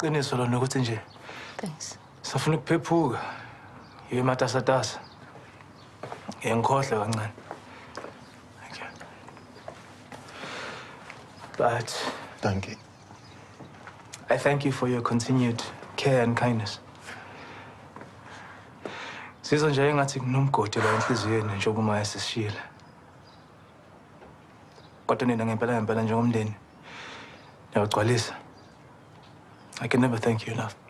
Qiniso lona ukuthi nje. Thanks. Safuna ukuphephuka. Matasatasa. Ngiyangikhohle kancane. Thank you. But thank you. I thank you for your continued care and kindness. Sizwe nje engathi kunomgodi la enhliziyweni njengoba uma esishila. Kodwa nina ngempela njengomndeni. Ngiyagcwalisa. I can never thank you enough.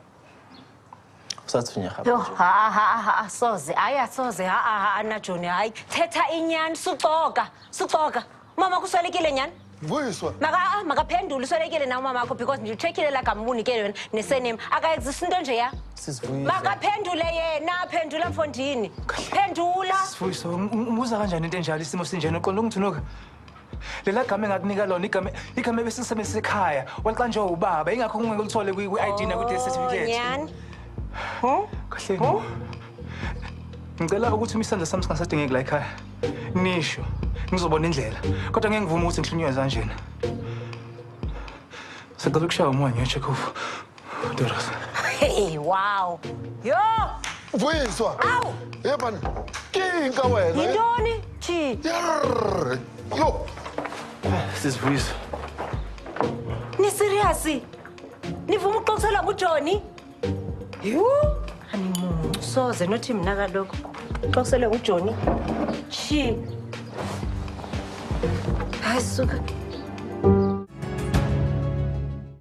Yo, soze, soze, na Joni, hayi. Thetha inyani, suxoka. Mama kuswelekile nyani? Vuyiswa. Makaphendula uswelekile na mama wakho because nje uthekile la kamunikele wena nesename. Aka-exist into nje ya? Makaphendule yena, phendula mfondini. Phendula. Vuyiswa, umuza kanjani into enjalo isimo sinjena uqonda ungithunuka? Lela gama engakunika lona igama ebesisebenzisa ekhaya. Walixa nje ubaba, ingakho ungeke ulithole kwi-ID na kwi-death certificate. Nyani. Kahle. Ngicela ukuthi isandla sami singasadingeki la ekhaya. Nisho, ngizobona indlela. Kodwa ngeke ngivume ukuthi ngihlunywe kanjena. Sicela ukushaya umoya ngiyo-check off. Doras. Hey, wow. Yo! Vuyiswa. Awu! Yebani. Kinka wena. Yintoni? Chi. Yo. This is Vuyiswa. Ni serious? Nivuma ukuxoxela nguJoni? Yo! Ani soze nothi mina kaloko. Xoxele nguJoni. Chi. Hayi suka.